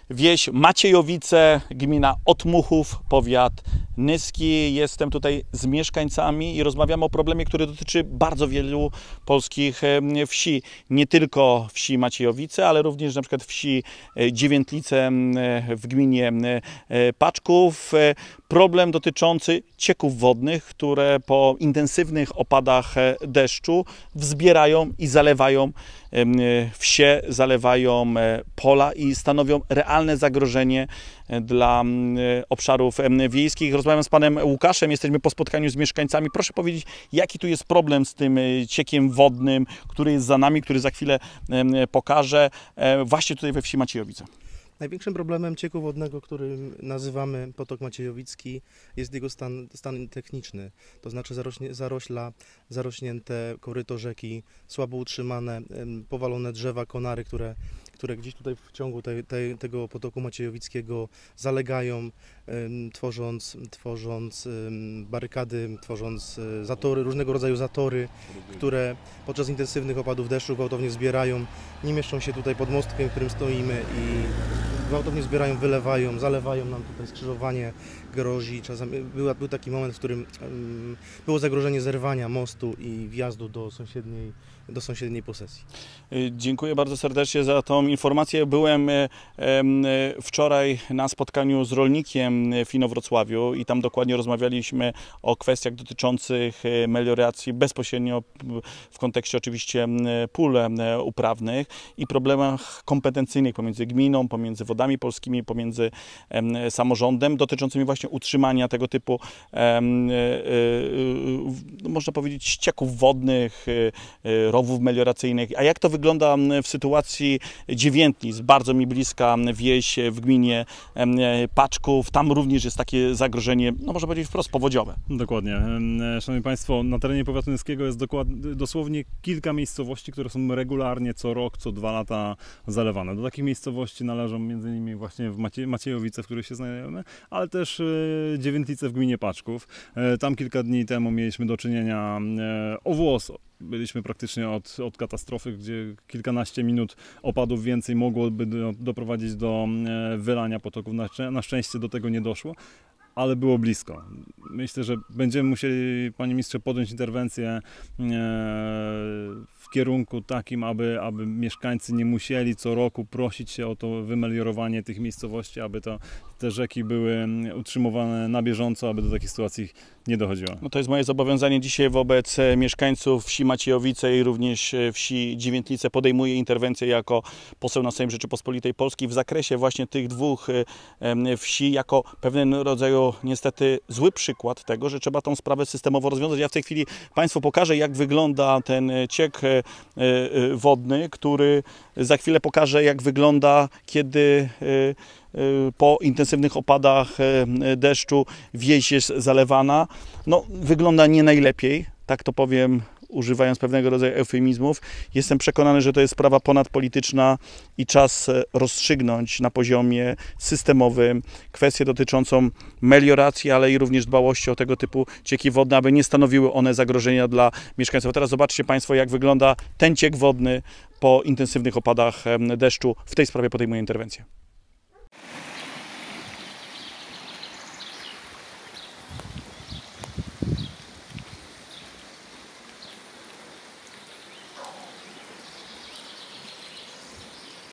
Wieś Maciejowice, gmina Otmuchów, powiat nyski. Jestem tutaj z mieszkańcami i rozmawiamy o problemie, który dotyczy bardzo wielu polskich wsi. Nie tylko wsi Maciejowice, ale również na przykład wsi Dziewiętlice w gminie Paczków. Problem dotyczący cieków wodnych, które po intensywnych opadach deszczu wzbierają i zalewają wsie, zalewają pola i stanowią realne zagrożenie dla obszarów wiejskich. Rozmawiam z panem Łukaszem, jesteśmy po spotkaniu z mieszkańcami. Proszę powiedzieć, jaki tu jest problem z tym ciekiem wodnym, który jest za nami, który za chwilę pokażę, właśnie tutaj we wsi Maciejowice. Największym problemem cieku wodnego, który nazywamy potok maciejowicki, jest jego stan techniczny, to znaczy zarośnięte koryto rzeki, słabo utrzymane, powalone drzewa, konary, które gdzieś tutaj w ciągu tego potoku maciejowickiego zalegają, tworząc barykady, tworząc zatory, różnego rodzaju zatory, które podczas intensywnych opadów deszczu gwałtownie zbierają, nie mieszczą się tutaj pod mostkiem, w którym stoimy i gwałtownie zbierają, wylewają, zalewają nam tutaj skrzyżowanie, grozi. Czasami był taki moment, w którym było zagrożenie zerwania mostu i wjazdu do sąsiedniej posesji. Dziękuję bardzo serdecznie za tą informację. Byłem wczoraj na spotkaniu z rolnikiem w Inowrocławiu i tam dokładnie rozmawialiśmy o kwestiach dotyczących melioracji bezpośrednio w kontekście oczywiście pól uprawnych i problemach kompetencyjnych pomiędzy gminą, pomiędzy Wodami Polskimi, pomiędzy samorządem dotyczącymi właśnie utrzymania tego typu można powiedzieć ścieków wodnych, rowów melioracyjnych. A jak to wygląda w sytuacji Dziewiętlic? Bardzo mi bliska wieś w gminie Paczków. Tam również jest takie zagrożenie, no można powiedzieć wprost powodziowe. Dokładnie. Szanowni Państwo, na terenie powiatu nyskiego jest dosłownie kilka miejscowości, które są regularnie co rok, co 2 lata zalewane. Do takich miejscowości należą m.in. właśnie w Maciejowice, w których się znajdujemy, ale też Dziewiętlice w gminie Paczków. Tam kilka dni temu mieliśmy do czynienia o włos. Byliśmy praktycznie od katastrofy, gdzie kilkanaście minut opadów więcej mogłoby doprowadzić do wylania potoków. Na szczęście do tego nie doszło, ale było blisko. Myślę, że będziemy musieli, panie ministrze, podjąć interwencję w kierunku takim, aby mieszkańcy nie musieli co roku prosić się o to wymeliorowanie tych miejscowości, aby te rzeki były utrzymywane na bieżąco, aby do takich sytuacji nie dochodziło. No to jest moje zobowiązanie dzisiaj wobec mieszkańców wsi Maciejowice i również wsi Dziewiętlice. Podejmuję interwencję jako poseł na Sejm Rzeczypospolitej Polskiej w zakresie właśnie tych dwóch wsi, jako pewnego rodzaju niestety zły przykład tego, że trzeba tą sprawę systemowo rozwiązać. Ja w tej chwili Państwu pokażę, jak wygląda ten ciek wodny, który za chwilę pokażę, jak wygląda, kiedy po intensywnych opadach deszczu wieś jest zalewana. No, wygląda nie najlepiej, tak to powiem, używając pewnego rodzaju eufemizmów. Jestem przekonany, że to jest sprawa ponadpolityczna i czas rozstrzygnąć na poziomie systemowym kwestię dotyczącą melioracji, ale i również dbałości o tego typu cieki wodne, aby nie stanowiły one zagrożenia dla mieszkańców. A teraz zobaczcie Państwo, jak wygląda ten ciek wodny po intensywnych opadach deszczu. W tej sprawie podejmuję interwencję.